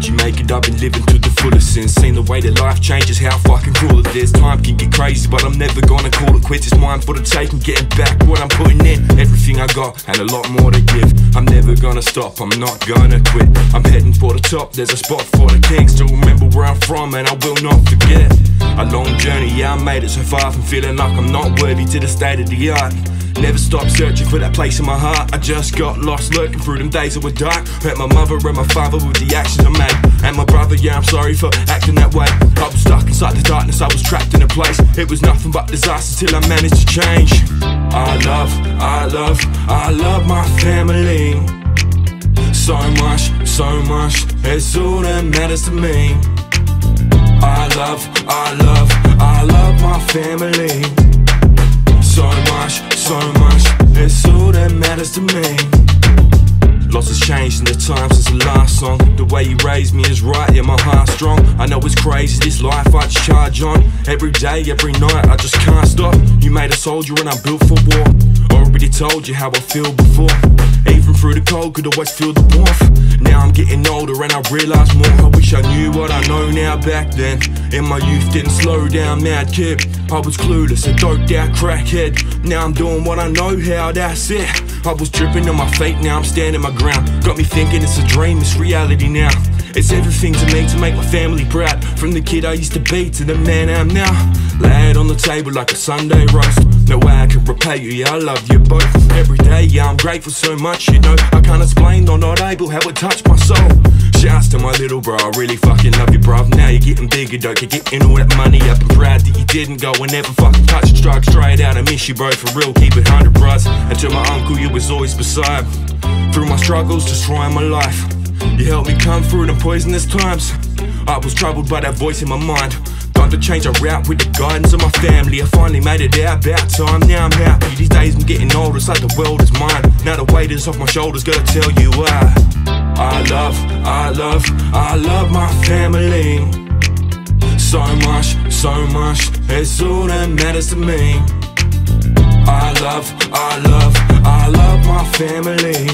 you make it? I've been living to the fullest since seen the way that life changes, how fucking cool it is. Time can get crazy, but I'm never gonna call it quits. It's mine for the taking, getting back what I'm putting in. Everything I got and a lot more to give. I'm never gonna stop, I'm not gonna quit. I'm heading for the top, there's a spot for the king. Still remember where I'm from and I will not forget. A long journey, yeah, I made it so far from feeling like I'm not worthy to the state of the art. Never stopped searching for that place in my heart. I just got lost lurking through them days that were dark. Met my mother and my father with the actions I made. And my brother, yeah, I'm sorry for acting that way. I was stuck inside the darkness, I was trapped in a place. It was nothing but disaster till I managed to change. I love my family. So much, it's all that matters to me. I love my family. So much, it's all that matters to me. Lots has changed in the time since the last song. The way you raised me is right, yeah, my heart's strong. I know it's crazy, this life I just charge on. Every day, every night, I just can't stop. You made a soldier and I'm built for war. Already told you how I feel before. Even through the cold, could always feel the warmth. Now I'm getting older and I realise more. I wish I knew what I know now back then. In my youth, didn't slow down, mad kid. I was clueless, a doped out crackhead. Now I'm doing what I know how, that's it. I was dripping on my fate, now I'm standing my ground. Got me thinking it's a dream, it's reality now. It's everything to me to make my family proud. From the kid I used to be to the man I am now. Lay it on the table like a Sunday roast. No way I can repay you, yeah, I love you both. Every day, yeah, I'm grateful so much, you know. I can't explain, I'm not able how it touched my soul. Shouts to my little bro, I really fucking love you, bruv. Now you're getting bigger, don't you're getting all that money up. I'm proud that you didn't go and never fucking touch a drug. Straight out, I miss you, bro, for real, keep it 100, bros. And to my uncle, you was always beside. Through my struggles, destroying my life. You helped me come through them poisonous times. I was troubled by that voice in my mind. Time to change a route with the guidance of my family. I finally made it out, about time, now I'm happy. These days I'm getting older, it's like the world is mine. Now the weight is off my shoulders, gotta tell you why. I love my family. So much, it's all that matters to me. I love my family.